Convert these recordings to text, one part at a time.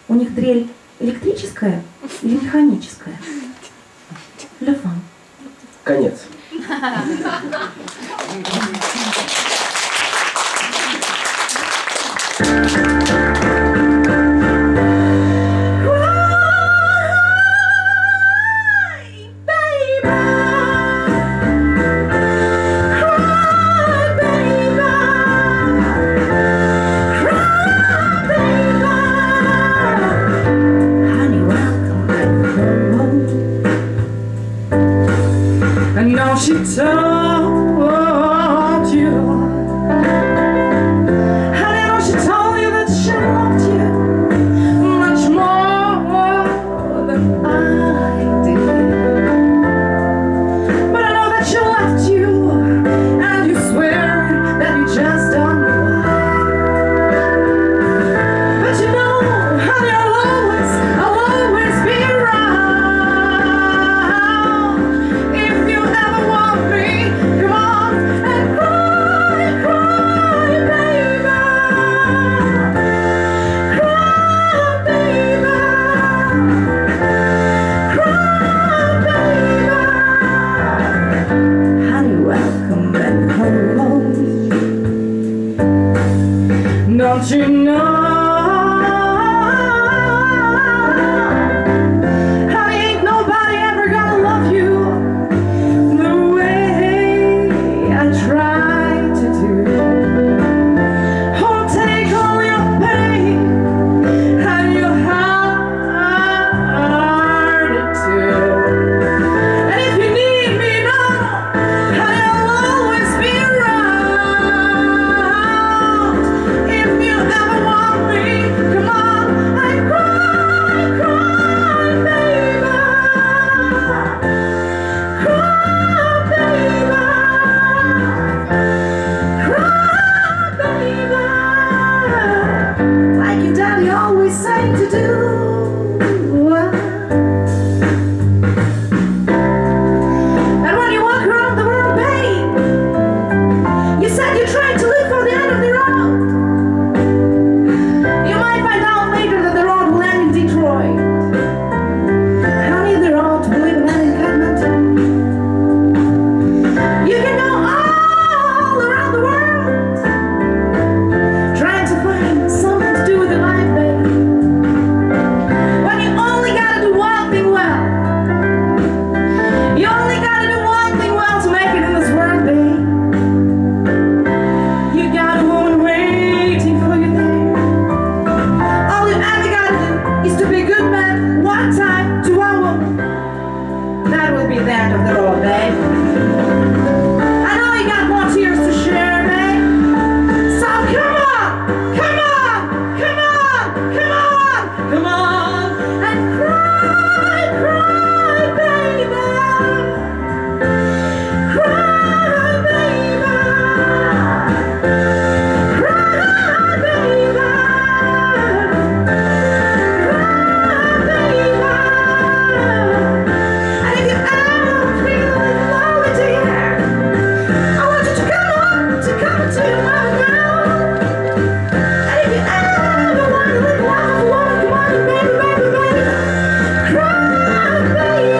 У них дрель электрическая или механическая? Лефан. Конец. She told you, honey, I know she told you that she loved you much more than I did. But I know that she left you, and you swear that you just don't know why. But you know, honey, I'll always be around. If you ever want me, come on and cry, cry, baby. Cry, baby. Cry, baby. Honey, welcome back home. Don't you know? Honey, ain't nobody ever gonna love you the way I try to do. Oh, take all your pain and your heart too. And if you need me now, honey, I'll always be around. If you ever want me, come on and cry, cry, baby. Cry, baby. Cry, baby. Like your daddy always said to do. And when you walk around the world, babe, you said you tried to live for the end of the road. You might find out later that the road will end in Detroit. Honey, the road will even end in Edmonton. You can go all around the world, trying to find something to do with your life, babe. When you only gotta do one thing well. You only gotta do one thing well to make it in this world, babe. You got a woman waiting for you there. All you ever gotta do is to be a good man one time to one woman. That will be the end of the road, babe. I know you got more tears to share, babe. So come on, come on, come on, come on, come on, and cry, cry, baby. Cry, baby. Cry, baby. And if you ever feel like lonely, dear, I want you to come to your mama now. And if you ever want to live life of a woman, come on, baby, baby, baby. Cry, baby.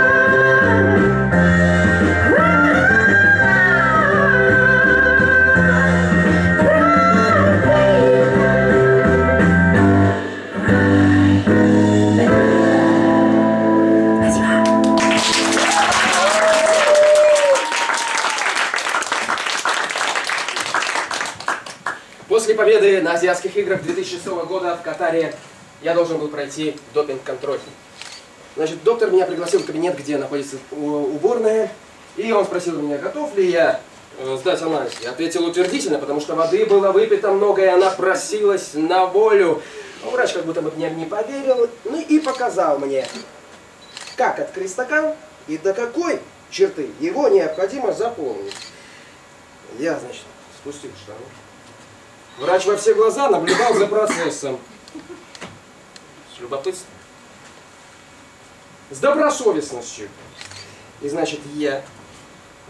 После победы на Азиатских играх 2006 года в Катаре я должен был пройти допинг-контроль. Значит, доктор меня пригласил в кабинет, где находится уборная, и он спросил меня, готов ли я сдать анализ. Я ответил утвердительно, потому что воды было выпито много, и она просилась на волю. Врач как будто бы мне не поверил, ну и показал мне, как открыть стакан и до какой черты его необходимо заполнить. Я, значит, спустил штаны. Врач во все глаза наблюдал за процессом. С любопытством. С добросовестностью. И значит, я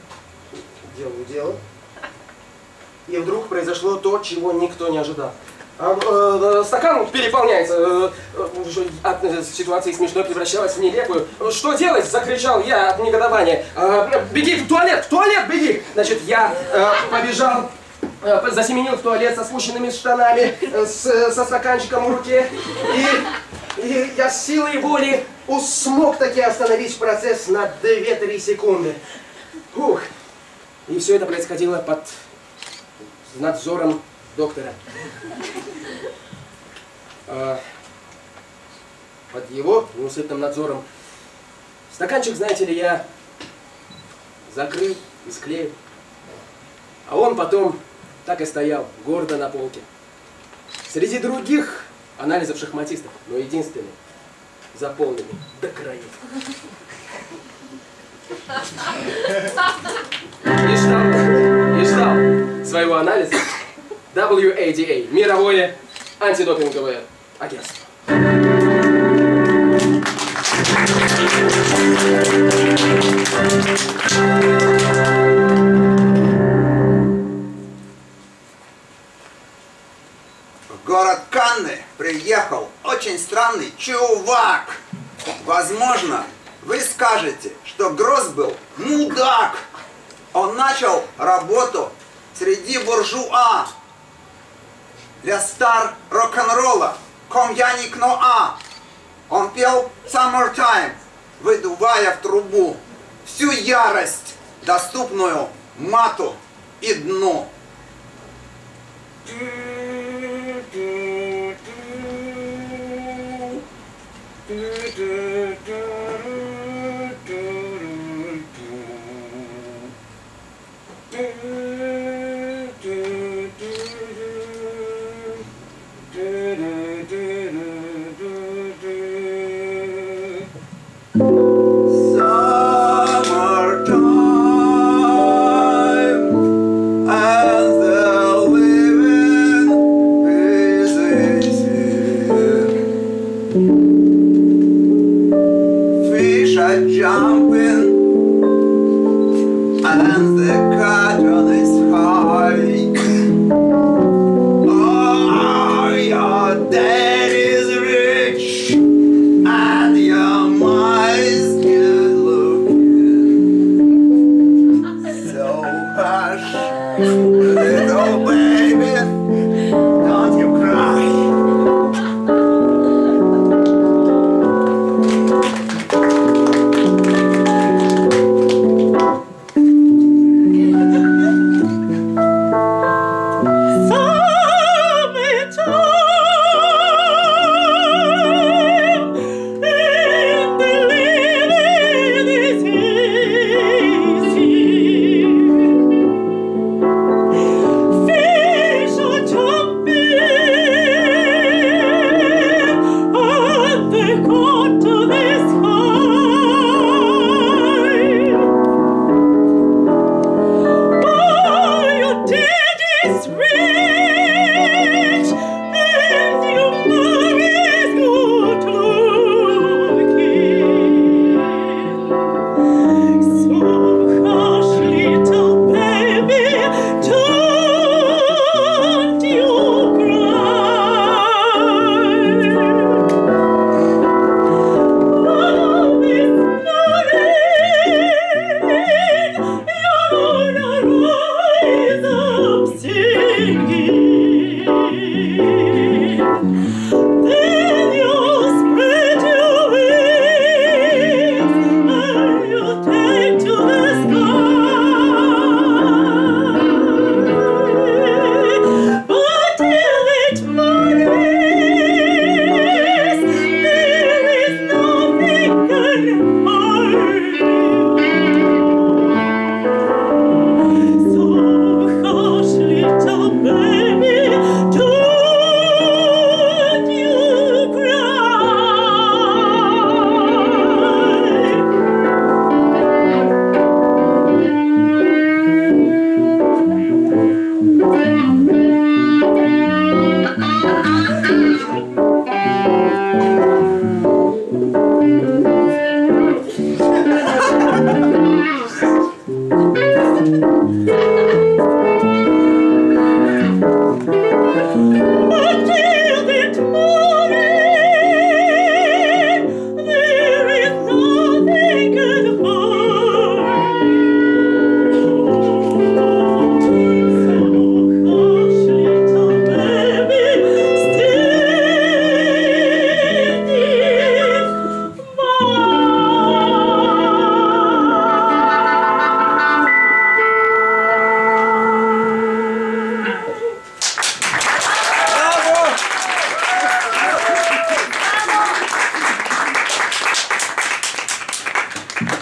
делаю дело. И вдруг произошло то, чего никто не ожидал. Стакан переполняется. От ситуации смешной превращалась в нелепую. Что делать? Закричал я от негодования. Беги в туалет! В туалет беги! Значит, я побежал, засеменил в туалет со спущенными штанами, со стаканчиком в руке. И я с силой воли смог таки остановить процесс на 2-3 секунды. Ух. И все это происходило под надзором доктора. Под его неусыпным надзором. Стаканчик, знаете ли, я закрыл и склеил. А он потом так и стоял, гордо на полке. Среди других анализов шахматистов, но единственный, заполненный до краев. И ждал своего анализа WADA, мировое антидопинговое агентство. В город Канны приехал очень странный чувак. Возможно, вы скажете, что Гросс был мудак. Он начал работу среди буржуа. Для стар рок-н-ролла, комьяник ноа. Он пел Summertime, выдувая в трубу всю ярость, доступную мату и дну.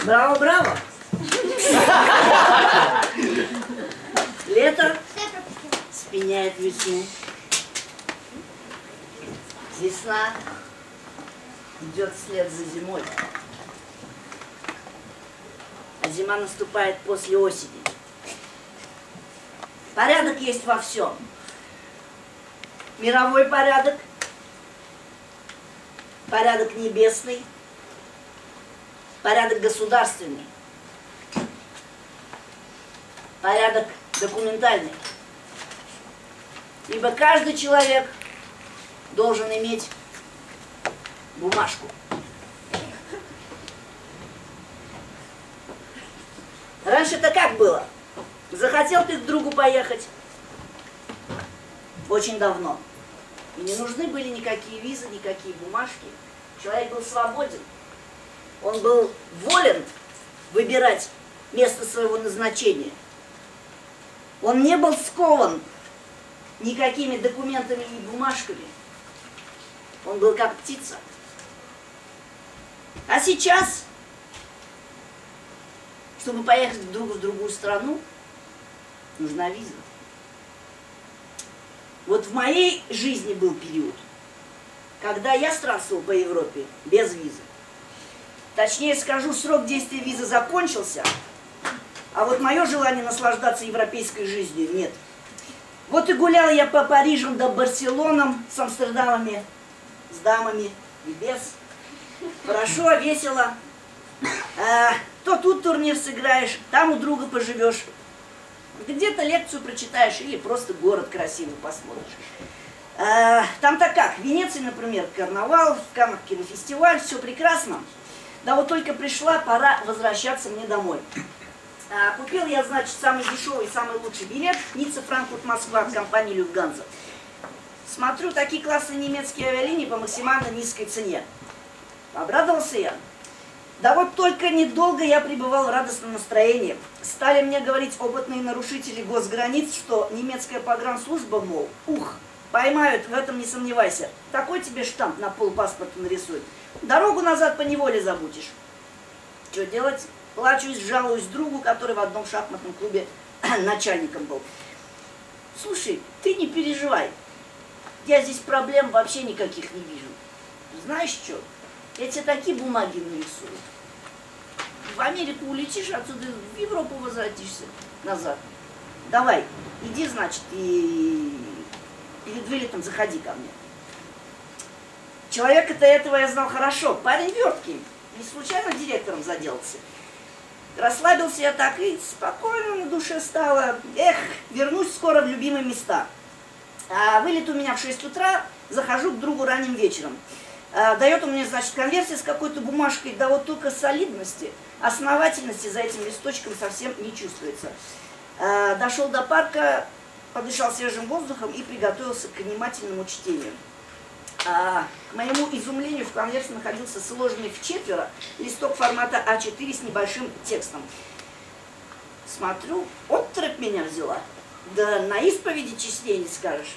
Браво, браво! Лето сменяет весну. Весна идет вслед за зимой. А зима наступает после осени. Порядок есть во всем. Мировой порядок, порядок небесный, порядок государственный, порядок документальный. Ибо каждый человек должен иметь бумажку. Раньше-то как было? Захотел ты к другу поехать? Очень давно. И не нужны были никакие визы, никакие бумажки. Человек был свободен. Он был волен выбирать место своего назначения. Он не был скован никакими документами и бумажками. Он был как птица. А сейчас, чтобы поехать вдруг в другую страну, нужна виза. Вот в моей жизни был период, когда я странствовал по Европе без визы. Точнее скажу, срок действия визы закончился, а вот мое желание наслаждаться европейской жизнью нет. Вот и гулял я по Парижам да Барселонам с Амстердамами, с дамами и без. Хорошо, весело. То тут турнир сыграешь, там у друга поживешь. Где-то лекцию прочитаешь или просто город красивый посмотришь. Там-то как? В Венеции, например, карнавал, в Каннах кинофестиваль, все прекрасно. Да вот только пришла пора возвращаться мне домой. Купил я, значит, самый дешевый, самый лучший билет Ницца, Франкфурт, Москва от компании Люфтганза. Смотрю, такие классные немецкие авиалинии по максимально низкой цене. Обрадовался я. Да вот только недолго я пребывал в радостном настроении. Стали мне говорить опытные нарушители госграниц, что немецкая погранслужба, мол, поймают, в этом не сомневайся. Такой тебе штамп на полпаспорта нарисует. Дорогу назад поневоле забудешь. Что делать? Плачусь, жалуюсь другу, который в одном шахматном клубе начальником был. Слушай, ты не переживай. Я здесь проблем вообще никаких не вижу. Знаешь что? Я тебе такие бумаги нарисую. В Америку улетишь, отсюда в Европу возвратишься назад. Давай, иди, значит, и перед вылетом заходи ко мне. Человека-то этого я знал хорошо. Парень верткий. Не случайно директором заделался. Расслабился я так, и спокойно на душе стало. Эх, вернусь скоро в любимые места. Вылет у меня в 6 утра, захожу к другу ранним вечером. Дает он мне, значит, конверсию с какой-то бумажкой, да вот только солидности, основательности за этим листочком совсем не чувствуется. Дошел до парка, подышал свежим воздухом и приготовился к внимательному чтению. К моему изумлению в конверте находился сложенный вчетверо листок формата А4 с небольшим текстом. Смотрю, отрыбь меня взяла. Да на исповеди честнее не скажешь.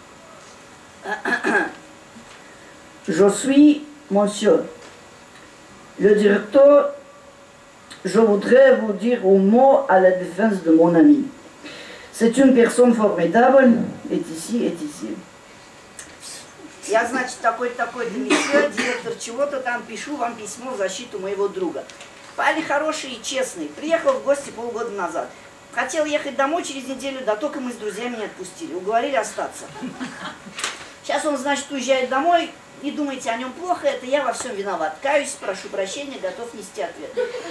Je suis monsieur le directeur. Je voudrais vous dire un mot à la défense de mon ami. C'est une personne formidable. Et ici. Я, значит, такой-то месье, директор чего-то там, пишу вам письмо в защиту моего друга. Парень хороший и честный. Приехал в гости полгода назад. Хотел ехать домой через неделю, да только мы с друзьями не отпустили. Уговорили остаться. Сейчас он, значит, уезжает домой. Не думайте о нем плохо, это я во всем виноват. Каюсь, прошу прощения, готов нести ответ.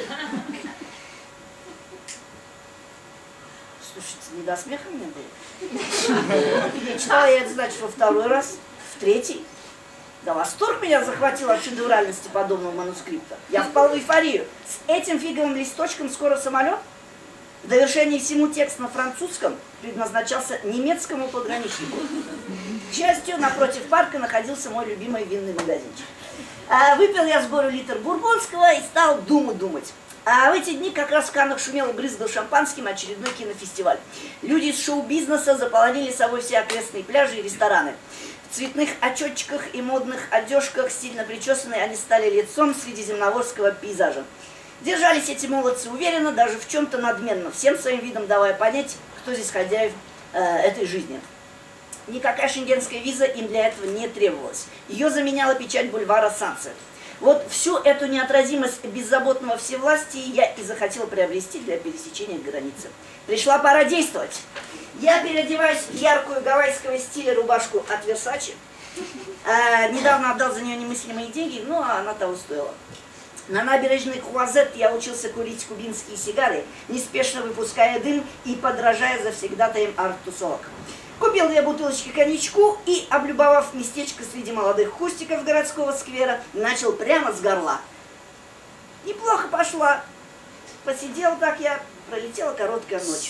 Слушайте, не до смеха мне было. Читала я это, значит, во второй раз, в третий. Да восторг меня захватил от шедевральности подобного манускрипта. Я впал в эйфорию. С этим фиговым листочком скоро самолет. В довершении всему текст на французском предназначался немецкому пограничнику. К счастью, напротив парка находился мой любимый винный магазинчик. Выпил я с гору литр бурбонского и стал думать. А в эти дни как раз в Каннах шумел и брызгал шампанским очередной кинофестиваль. Люди из шоу-бизнеса заполонили собой все окрестные пляжи и рестораны. В цветных очетчиках и модных одежках, стильно причесанные, они стали лицом средиземноморского пейзажа. Держались эти молодцы уверенно, даже в чем-то надменно, всем своим видом давая понять, кто здесь хозяев этой жизни. Никакая шенгенская виза им для этого не требовалась. Ее заменяла печать бульвара Сансет. Вот всю эту неотразимость беззаботного всевластия я и захотела приобрести для пересечения границы. Пришла пора действовать. Я переодеваюсь в яркую гавайского стиля рубашку от Versace. Недавно отдал за нее немыслимые деньги, но она того стоила. На набережной Круазет я учился курить кубинские сигары, неспешно выпуская дым и подражая завсегдатаям арт-тусовок. Купил 2 бутылочки коньячку и, облюбовав местечко среди молодых кустиков городского сквера, начал прямо с горла. Неплохо пошла. Посидел так я, пролетела короткая ночь.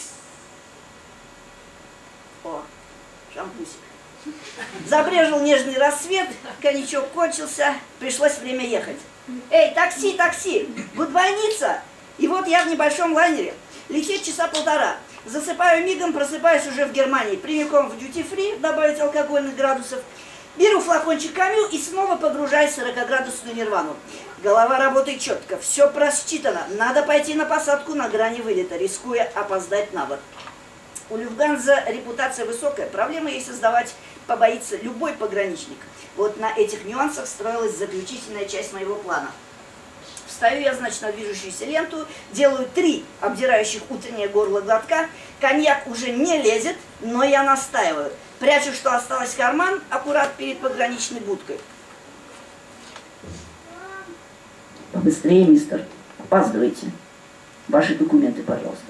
О, шампусик. Забрежил нежный рассвет, коньячок кончился, пришлось время ехать. Эй, такси, такси, гудбайница! И вот я в небольшом лайнере. Лететь часа 1,5. Засыпаю мигом, просыпаюсь уже в Германии. Прямиком в дьюти-фри, добавить алкогольных градусов. Беру флакончик Камю и снова погружаюсь в 40-градусную нирвану. Голова работает четко, все просчитано. Надо пойти на посадку на грани вылета, рискуя опоздать на борт. У Люфтганза репутация высокая, проблемы ей создавать побоится любой пограничник. Вот на этих нюансах строилась заключительная часть моего плана. Встаю я, значит, на движущуюся ленту, делаю 3 обдирающих утреннее горло глотка, коньяк уже не лезет, но я настаиваю. Прячу, что осталось в карман, аккурат перед пограничной будкой. Побыстрее, мистер, опаздывайте. Ваши документы, пожалуйста.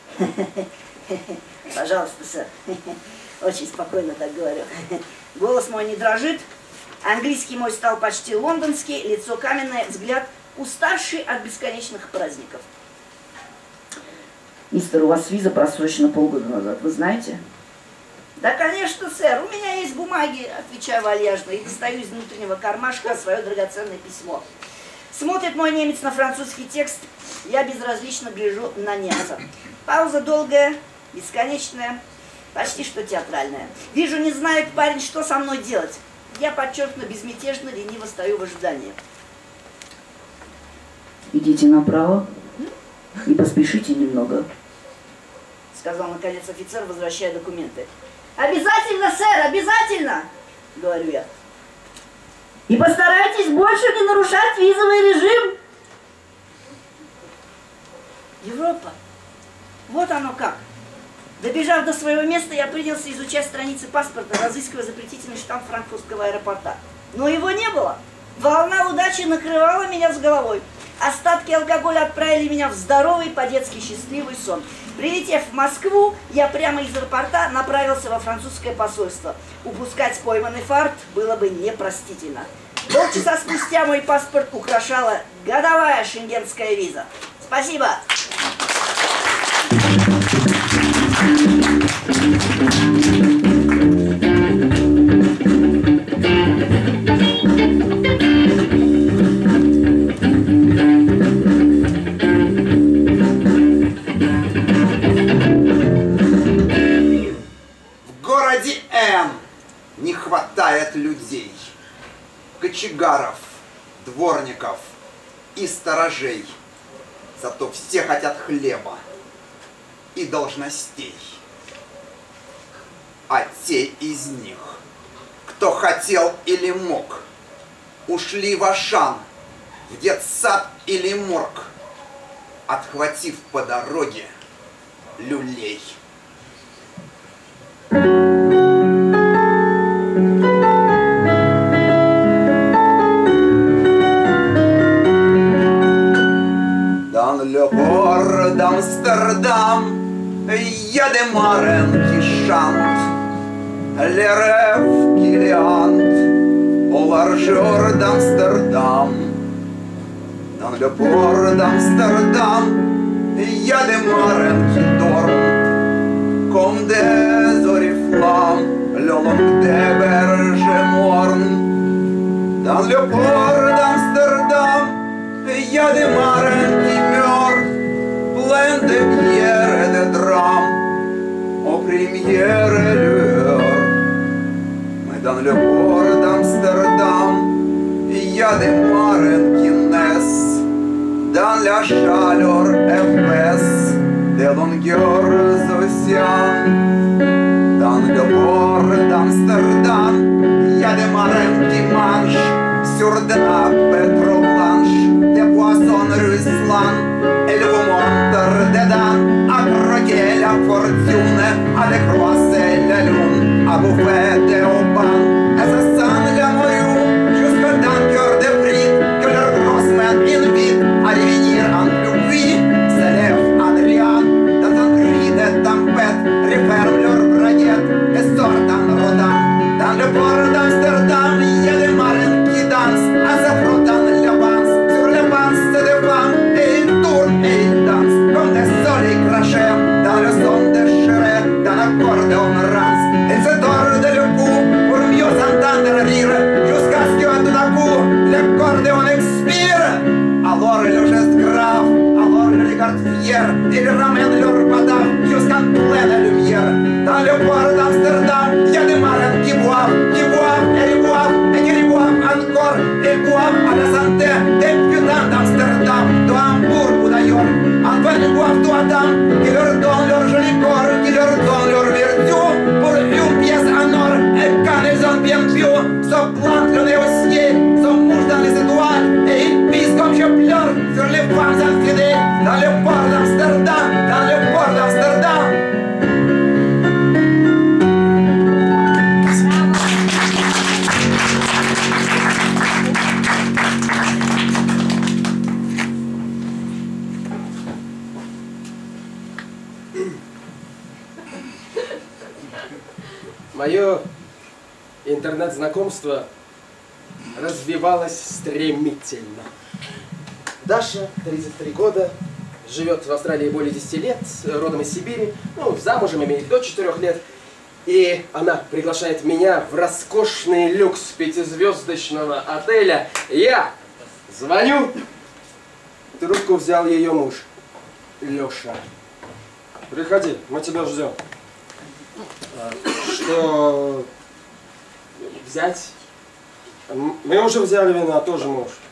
Пожалуйста, сэр. Очень спокойно так говорю. Голос мой не дрожит, английский мой стал почти лондонский, лицо каменное, взгляд уставший от бесконечных праздников. Мистер, у вас виза просрочена полгода назад, вы знаете? Да, конечно, сэр, у меня есть бумаги, отвечаю вальяжно, и достаю из внутреннего кармашка свое драгоценное письмо. Смотрит мой немец на французский текст, я безразлично гляжу на немца. Пауза долгая, бесконечная, почти что театральная. Вижу, не знает парень, что со мной делать. Я подчеркну безмятежно, лениво стою в ожидании. Идите направо и поспешите немного, сказал наконец офицер, возвращая документы. Обязательно, сэр, обязательно, говорю я. И постарайтесь больше не нарушать визовый режим. Европа. Вот оно как. Добежав до своего места, я принялся изучать страницы паспорта, разыскивая запретительный штамп франкфуртского аэропорта. Но его не было. Волна удачи накрывала меня с головой. Остатки алкоголя отправили меня в здоровый, по-детски счастливый сон. Прилетев в Москву, я прямо из аэропорта направился во французское посольство. Упускать пойманный фарт было бы непростительно. Полчаса спустя мой паспорт украшала годовая шенгенская виза. Спасибо! В городе Н не хватает людей, кочегаров, дворников и сторожей. Зато все хотят хлеба и должностей. А те из них, кто хотел или мог, ушли в Ашан, в детсад или морг, отхватив по дороге люлей. Le port d'Amsterdam, y a des marins qui chantent les rêves qui hantent au largeur d'Amsterdam. Dans le port d'Amsterdam, y a des marins qui dorment comme des oriflammes le long des berges mornes. Dans le port d'Amsterdam, y a des marins qui meurent, pleins de pierres et de drames, aux premières lueurs. Mais dans le port d'Amsterdam, il y a des marins qui naissent dans la chaleur épaisse des longueurs océans. Dans le port d'Amsterdam, il y a des marins qui mangent sur de nappes trop blanches des poissons ruisselants. Ils vous montrent dedans à croquer la fortune, à décroiser la lune, à bouffer des haubans. Et ça sent l'amour jusqu'au cœur de frites que leurs grosses mains invitent à revenir en pluie. S'élèvent en riant dans un bruit de tempête, referment leurs braguettes et sortent en rodant. Dans le port d'Amsterdam, il y a des marins qui dansent en se frottant les bancs sur les bancs des femmes, et ils tournent et ils dansent comme des soleils crachés dans le son déchiré d'un accordéon rance. Ils se tordent le cou pour mieux s'entendre rire jusqu'à ce que tout à coup l'accordéon expire. Alors le geste grave, alors le regard fier, ils ramènent leur bataille jusqu'en pleine lumière. Dans le port d'Amsterdam, il y a des marins qui boivent et ils boivent encore. Ils boivent à la santé des putains d'Amsterdam, de Hambourg ou d'ailleurs. Enfin, ils boivent tout à temps, qui leur donnent leur joli corps, qui leur donnent leur vertu pour une pièce en or. Et quand ils ont bien bu, se plantent le nez au ciel, se mouchent dans les étoiles, et ils pissent comme je pleure sur les femmes infidèles. Dans le port d'Amsterdam, dans le port d'Amsterdam. Мое интернет-знакомство развивалось стремительно. Даша, 33 года, живет в Австралии более 10 лет, родом из Сибири, ну, замужем, имеет до 4 лет. И она приглашает меня в роскошный люкс 5-звездочного отеля. Я звоню, трубку взял ее муж, Леша. Приходи, мы тебя ждем. Что взять? Мы уже взяли вина, тоже муж.